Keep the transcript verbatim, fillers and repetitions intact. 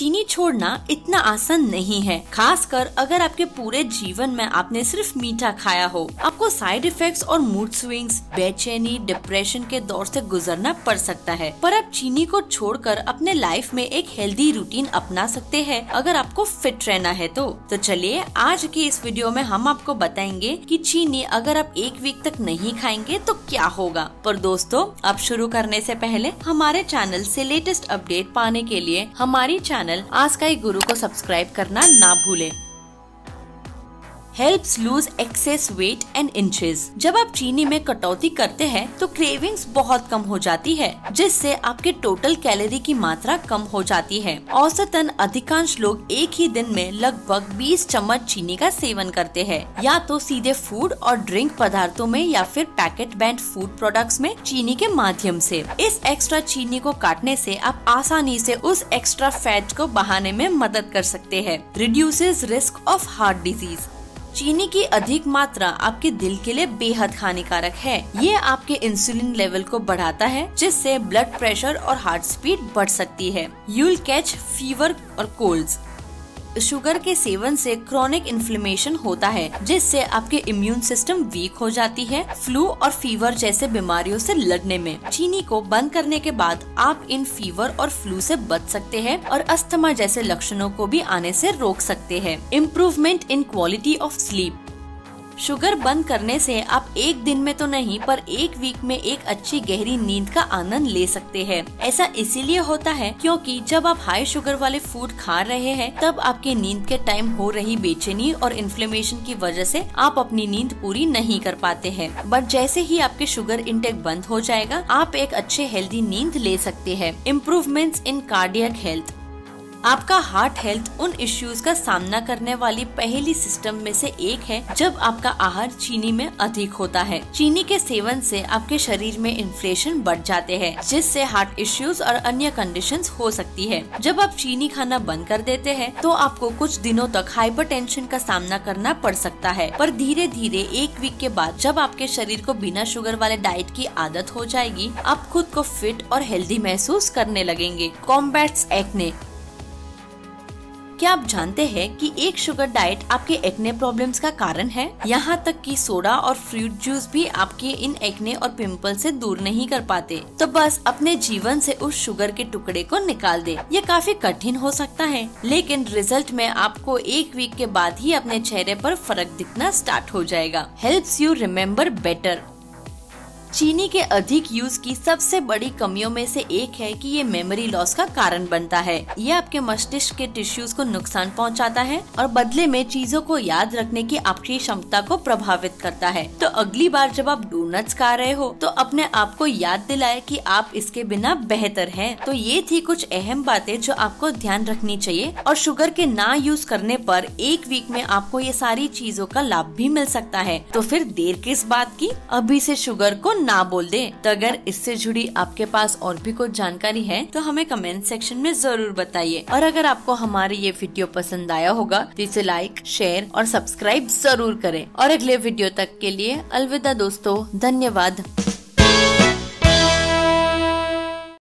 चीनी छोड़ना इतना आसान नहीं है, खासकर अगर आपके पूरे जीवन में आपने सिर्फ मीठा खाया हो। आपको साइड इफेक्ट्स और मूड स्विंग्स, बेचैनी, डिप्रेशन के दौर से गुजरना पड़ सकता है, पर आप चीनी को छोड़कर अपने लाइफ में एक हेल्दी रूटीन अपना सकते हैं अगर आपको फिट रहना है तो। तो चलिए आज की इस वीडियो में हम आपको बताएंगे कि चीनी अगर आप एक वीक तक नहीं खाएंगे तो क्या होगा। पर दोस्तों, अब शुरू करने से पहले हमारे चैनल से लेटेस्ट अपडेट पाने के लिए हमारी चैनल आस्काई गुरु को सब्सक्राइब करना ना भूलें। Helps lose excess weight and inches. जब आप चीनी में कटौती करते हैं तो क्रेविंग्स बहुत कम हो जाती है, जिससे आपके टोटल कैलोरी की मात्रा कम हो जाती है। औसतन अधिकांश लोग एक ही दिन में लगभग बीस चम्मच चीनी का सेवन करते हैं, या तो सीधे फूड और ड्रिंक पदार्थों में या फिर पैकेट बैंड फूड प्रोडक्ट्स में चीनी के माध्यम से। इस एक्स्ट्रा चीनी को काटने से आप आसानी से उस एक्स्ट्रा फैट को बहाने में मदद कर सकते हैं। Reduces risk of heart disease. चीनी की अधिक मात्रा आपके दिल के लिए बेहद हानिकारक है। ये आपके इंसुलिन लेवल को बढ़ाता है, जिससे ब्लड प्रेशर और हार्ट स्पीड बढ़ सकती है। यू विल कैच फीवर और कोल्ड्स। शुगर के सेवन से क्रोनिक इन्फ्लेमेशन होता है, जिससे आपके इम्यून सिस्टम वीक हो जाती है। फ्लू और फीवर जैसे बीमारियों से लड़ने में चीनी को बंद करने के बाद आप इन फीवर और फ्लू से बच सकते हैं और अस्थमा जैसे लक्षणों को भी आने से रोक सकते हैं। Improvement in quality of sleep. Sugar बंद करने से आप एक दिन में तो नहीं पर एक वीक में एक अच्छी गहरी नींद का आनंद ले सकते हैं। ऐसा इसीलिए होता है क्योंकि जब आप हाई शुगर वाले फूड खा रहे हैं तब आपके नींद के टाइम हो रही बेचैनी और इन्फ्लेमेशन की वजह से आप अपनी नींद पूरी नहीं कर पाते हैं। बट जैसे ही आपके शुगर इंटेक बंद हो जाएगा, आप एक अच्छे हेल्दी नींद ले सकते हैं। Improvements in cardiac health. आपका हार्ट हेल्थ उन इश्यूज का सामना करने वाली पहली सिस्टम में से एक है जब आपका आहार चीनी में अधिक होता है। चीनी के सेवन से आपके शरीर में इन्फ्लेशन बढ़ जाते हैं, जिससे हार्ट इश्यूज और अन्य कंडीशंस हो सकती है। जब आप चीनी खाना बंद कर देते हैं तो आपको कुछ दिनों तक हाइपरटेंशन का सामना करना पड़ सकता है, पर धीरे धीरे एक वीक के बाद जब आपके शरीर को बिना शुगर वाले डाइट की आदत हो जाएगी, आप खुद को फिट और हेल्दी महसूस करने लगेंगे। Combats acne. क्या आप जानते हैं कि एक शुगर डाइट आपके एक्ने प्रॉब्लम्स का कारण है? यहाँ तक कि सोडा और फ्रूट जूस भी आपके इन एक्ने और पिंपल से दूर नहीं कर पाते। तो बस अपने जीवन से उस शुगर के टुकड़े को निकाल दे। ये काफी कठिन हो सकता है, लेकिन रिजल्ट में आपको एक वीक के बाद ही अपने चेहरे पर फर्क दिखना स्टार्ट हो जाएगा। Helps you remember better. चीनी के अधिक यूज की सबसे बड़ी कमियों में से एक है कि ये मेमोरी लॉस का कारण बनता है। ये आपके मस्तिष्क के टिश्यूज को नुकसान पहुंचाता है और बदले में चीजों को याद रखने की आपकी क्षमता को प्रभावित करता है। तो अगली बार जब आप डोनट्स खा रहे हो तो अपने आप को याद दिलाए कि आप इसके बिना बेहतर हैं। तो ये थी कुछ अहम बातें जो आपको ध्यान रखनी चाहिए। और शुगर के ना यूज करने पर एक वीक में आपको ये सारी चीजों का लाभ भी मिल सकता है। तो फिर देर किस बात की, अभी से शुगर को ना बोल दे। तो अगर इससे जुड़ी आपके पास और भी कुछ जानकारी है तो हमें कमेंट सेक्शन में जरूर बताइए। और अगर आपको हमारी ये वीडियो पसंद आया होगा तो इसे लाइक, शेयर और सब्सक्राइब जरूर करें। और अगले वीडियो तक के लिए अलविदा दोस्तों, धन्यवाद।